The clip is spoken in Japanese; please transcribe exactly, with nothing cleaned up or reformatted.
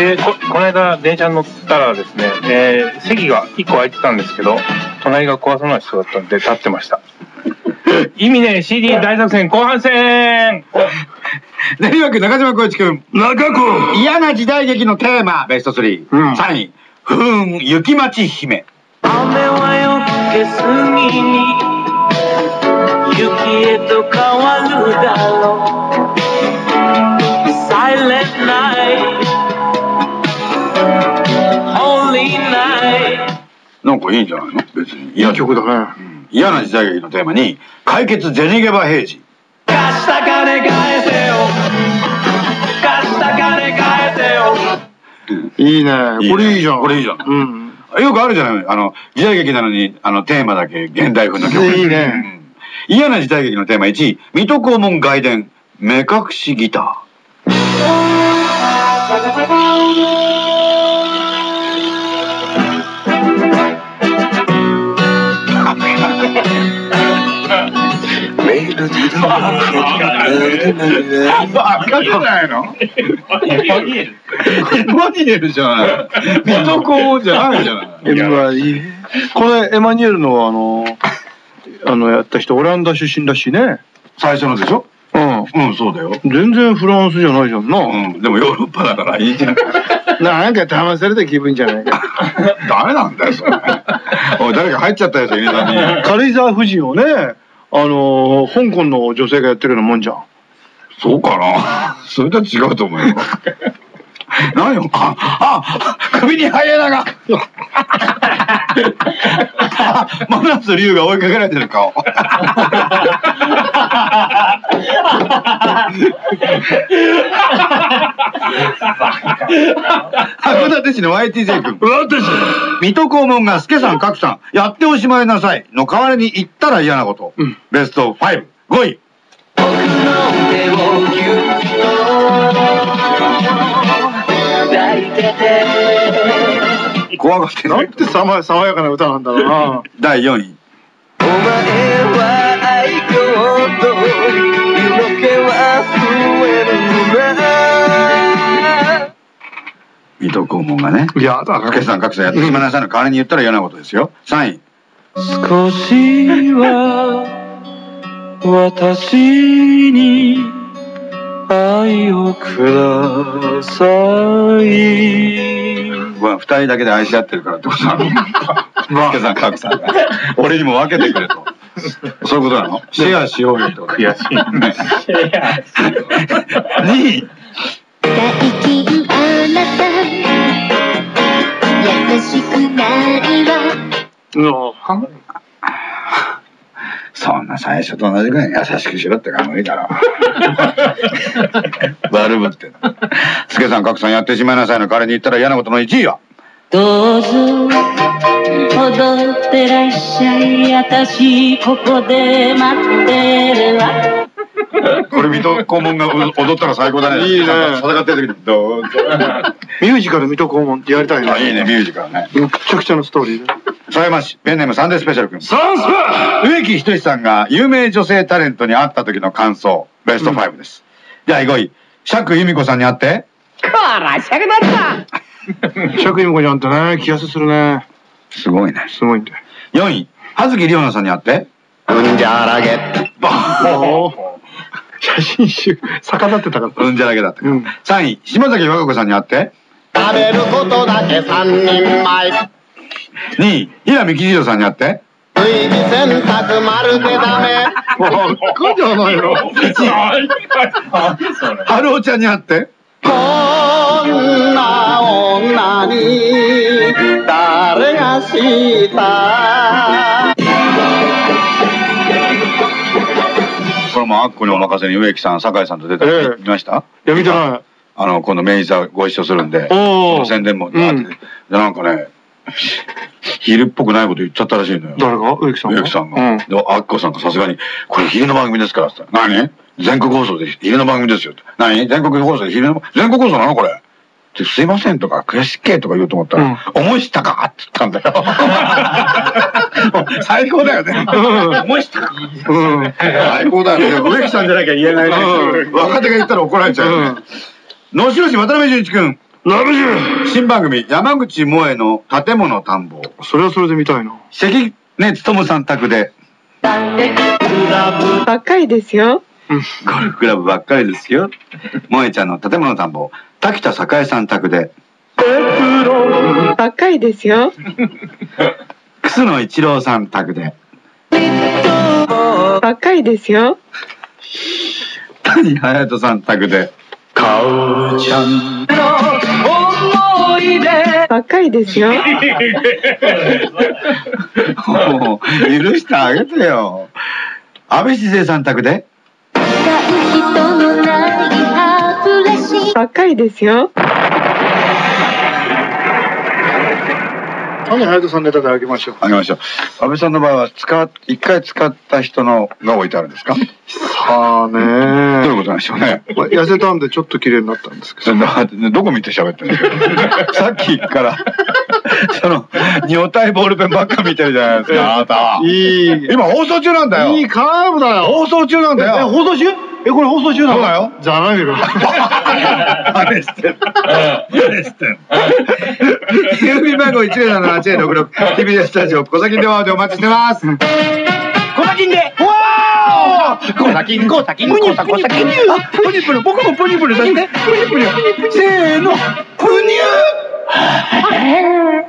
で、こ、この間電車に乗ったらですね、えー、席がいっこ空いてたんですけど、隣が怖そうな人だったんで立ってました。意味ね シーディー 大作戦後半戦。 練馬区中島光一君。中子。嫌な時代劇のテーマベストスリー。うん、さんい風雲雪待姫。雨はよけすぎに雪へと変わるだろう。Silent night Holy night。 なんかいいんじゃないの別に。いい曲だね、うん、嫌な時代劇のテーマに解決銭ゲバ平次。貸した金返せよ貸した金返せよ。いいね、これいいじゃん。これいいじゃん。うん、よくあるじゃない、あの時代劇なのにあのテーマだけ現代風の曲。いいね、うん、嫌な時代劇のテーマいちい水戸黄門外伝目隠しギター。メイド自動赤じゃないの？エマニエル。エマニエルじゃない。水戸黄門じゃないじゃない。エマニエル。これエマニエルのあのあのやった人オランダ出身らしいね。最初のでしょ？うん、うん、そうだよ。全然フランスじゃないじゃんな。うん、でもヨーロッパだからいいじゃん。なんか騙された気分じゃないか。ダメなんだよ、それ。おい、誰か入っちゃったやつ入れたに。軽井沢夫人をね、あのー、香港の女性がやってるようなもんじゃん。そうかな。それとは違うと思うよ。何よ。あ、あ、首にハイエナが。マナス龍が追いかけられてる顔。函館市の ワイティージェー 君。水戸黄門が助さん格さんやっておしまいなさいの代わりに言ったら嫌なこと、うん、ベストファイブ、ごい。怖がってる。なんて爽やかな歌なんだろうな。だいよんい。お前は愛嬌と色気は増えるな。水戸黄門がね。いやだ。助さん格さんやっておしまいなさいの代わりに言ったら嫌なことですよ。さんい。少しは私に愛をください。二人だけで愛し合ってるからってことなの。助さん格さんが俺にも分けてくれと。そういうことなの。シェアしようよってこと。悔しいね。にい。最近あなた優しくないわ。そんな最初と同じぐらい優しくしろって考えたら悪ぶってんの。助さん格さんやってしまいなさいの代わりに言ったら嫌なことのいちいはどうぞ踊ってらっしゃい、私ここで待ってるわ。これ水戸黄門が踊ったら最高だね。いいね。戦ってる時にどうぞ。ミュージカル水戸黄門ってやりたいね。いいね、ミュージカルね。めちゃくちゃのストーリーで。狭山市ペンネームサンデースペシャル君。サンスパ植木仁さんが有名女性タレントに会った時の感想ベストファイブです。だいごい、釈由美子さんに会ってこら釈だった。釈由美子ちゃんってね、気安するね。すごいね。すごいんだよ。よんい、葉月里央奈さんに会ってうんじゃらげ。写真集逆立ってたから。うんじゃらげだった。さんい、島崎和歌子さんに会って食べることだけさんにんまい。にい、平見吉次郎さんに会って類似洗濯まるでダメ。バカじゃないの。いちい、春尾ちゃんに会ってこんな女に誰がしたこれもアッコにお任せに植木さん、酒井さんと出たの見ました？いや見てない。あの今度明治座ご一緒するんで宣伝もあって、なんかね昼っぽくないこと言っちゃったらしいのよ。誰が？植木さんが。植木さんが。でアッコさんがさすがにこれ昼の番組ですからって言ったら何？全国放送で昼の番組ですよって。何？全国放送で昼の全国放送なのこれ。ってすいませんとか悔しっけとか言おうと思ったら「思いしたか」って言ったんだよ。最高だよね。思いしたか。最高だよね。植木さんじゃなきゃ言えないね。若手が言ったら怒られちゃう。野代市渡辺淳一君。 ななじゅう。 新番組、山口萌えの建物探訪。 それはそれで見たいな。 関根勤さん宅で。 ばっかりですよ。 ゴルフクラブばっかりですよ。萌えちゃんの建物探訪。滝田栄さん宅で。 ばっかりですよ。 楠野一郎さん宅で。 ばっかりですよ。 谷隼人さん宅で。かおちゃんの思い出ばっかりですよ。 もう許してあげてよ。安倍静江さん宅で。 ばっかりですよ。 谷隼人さんネタであげましょう。 あげましょう。安倍さんの場合は使っ一回使った人のが置いてあるんですか？ さあねー。 どういうことなんでしょうね。 まあ痩せたんでちょっと綺麗になったんですけど。 ど, どこ見て喋ってるんですか？さっきからその女体ボールペンばっか見てるじゃないですか。あなた。いい。今放送中なんだよ。 いいカーブだよ。 放送中なんだよ。 え、放送中？え、これ放送中なの？ そうだよ。 じゃないけど。 真似してる。真似してる。郵便番号いちゼロななはちろくろく ティービーエス スタジオ小崎電話でお待ちしてます。小崎で。わー。小崎小崎小崎小崎。あ、プニプニ。僕もプニプニさせて。プニプニ。せーの。プニュー。